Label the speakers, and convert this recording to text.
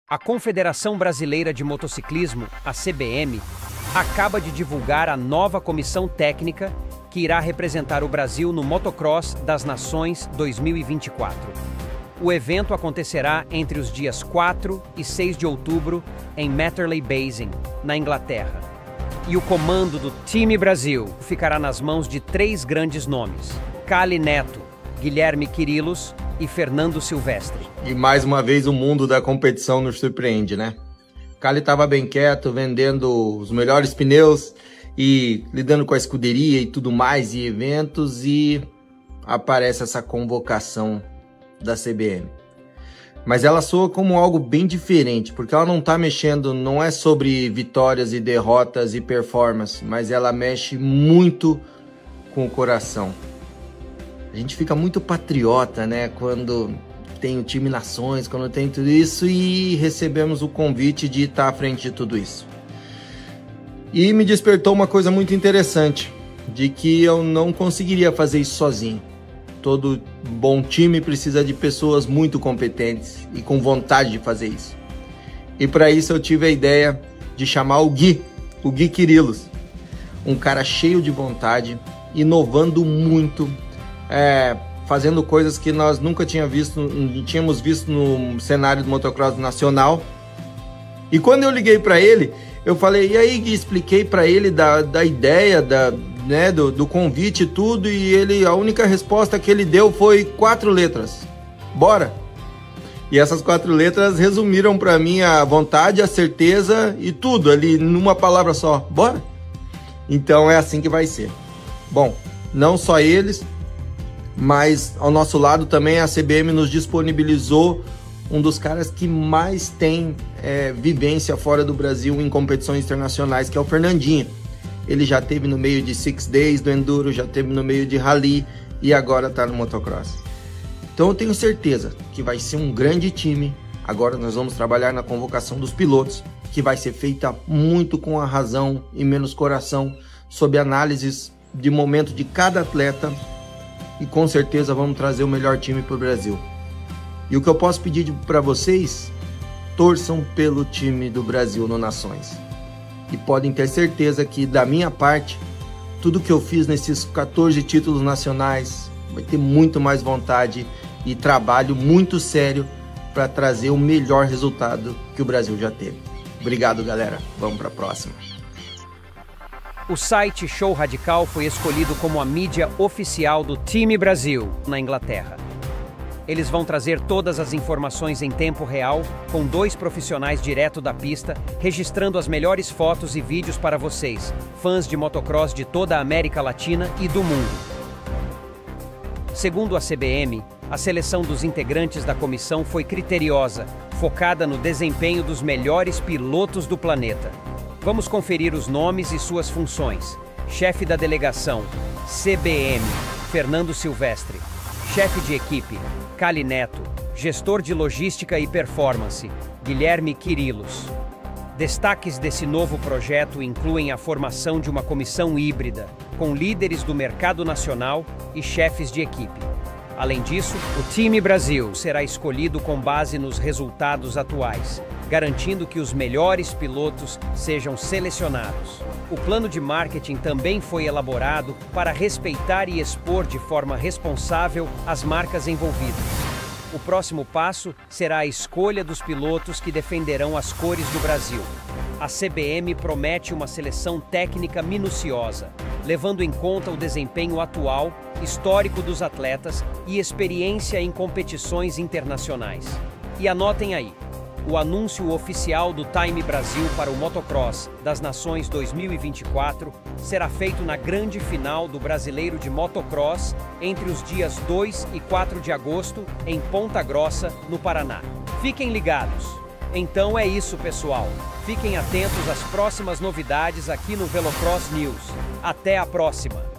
Speaker 1: A Confederação Brasileira de Motociclismo, a CBM, acaba de divulgar a nova comissão técnica que irá representar o Brasil no Motocross das Nações 2024. O evento acontecerá entre os dias 4 e 6 de outubro em Matterley Basin, na Inglaterra. E o comando do Time Brasil ficará nas mãos de 3 grandes nomes: Cali Neto, Guilherme Quirilos e Fernando Silvestre.
Speaker 2: E mais uma vez o mundo da competição nos surpreende, né? Cali estava bem quieto, vendendo os melhores pneus e lidando com a escuderia e tudo mais, e eventos, e aparece essa convocação da CBM. Mas ela soa como algo bem diferente, porque ela não está mexendo, não é sobre vitórias e derrotas e performance, mas ela mexe muito com o coração. A gente fica muito patriota, né, quando tem o time Nações, quando tem tudo isso, e recebemos o convite de estar à frente de tudo isso. E me despertou uma coisa muito interessante, de que eu não conseguiria fazer isso sozinho. Todo bom time precisa de pessoas muito competentes e com vontade de fazer isso. E para isso eu tive a ideia de chamar o Gui Quirilos, um cara cheio de vontade, inovando muito, fazendo coisas que nós nunca tínhamos visto no cenário do motocross nacional. E quando eu liguei para ele, eu falei, e aí Gui, expliquei para ele da ideia, do convite e tudo, e a única resposta que ele deu foi 4 letras: bora! E essas 4 letras resumiram para mim a vontade, a certeza e tudo ali numa palavra só: bora! Então é assim que vai ser. Bom, não só eles, mas ao nosso lado também a CBM nos disponibilizou um dos caras que mais tem vivência fora do Brasil em competições internacionais, que é o Fernandinho. Ele já esteve no meio de 6 Days do Enduro, já esteve no meio de Rally e agora está no motocross. Então eu tenho certeza que vai ser um grande time. Agora nós vamos trabalhar na convocação dos pilotos, que vai ser feita muito com a razão e menos coração, sob análises de momento de cada atleta, e com certeza vamos trazer o melhor time para o Brasil. E o que eu posso pedir para vocês: torçam pelo time do Brasil no Nações. E podem ter certeza que, da minha parte, tudo que eu fiz nesses 14 títulos nacionais vai ter muito mais vontade e trabalho muito sério para trazer o melhor resultado que o Brasil já teve. Obrigado, galera. Vamos para a próxima.
Speaker 1: O site Show Radical foi escolhido como a mídia oficial do Time Brasil, na Inglaterra. Eles vão trazer todas as informações em tempo real, com 2 profissionais direto da pista, registrando as melhores fotos e vídeos para vocês, fãs de motocross de toda a América Latina e do mundo. Segundo a CBM, a seleção dos integrantes da comissão foi criteriosa, focada no desempenho dos melhores pilotos do planeta. Vamos conferir os nomes e suas funções. Chefe da delegação, CBM, Fernando Silvestre. Chefe de equipe, Cali Neto. Gestor de logística e performance, Guilherme Quirilos. Destaques desse novo projeto incluem a formação de uma comissão híbrida, com líderes do mercado nacional e chefes de equipe. Além disso, o Time Brasil será escolhido com base nos resultados atuais, garantindo que os melhores pilotos sejam selecionados. O plano de marketing também foi elaborado para respeitar e expor de forma responsável as marcas envolvidas. O próximo passo será a escolha dos pilotos que defenderão as cores do Brasil. A CBM promete uma seleção técnica minuciosa, levando em conta o desempenho atual, histórico dos atletas e experiência em competições internacionais. E anotem aí: o anúncio oficial do Time Brasil para o Motocross das Nações 2024 será feito na grande final do Brasileiro de Motocross entre os dias 2 e 4 de agosto em Ponta Grossa, no Paraná. Fiquem ligados! Então é isso, pessoal. Fiquem atentos às próximas novidades aqui no Velocross News. Até a próxima!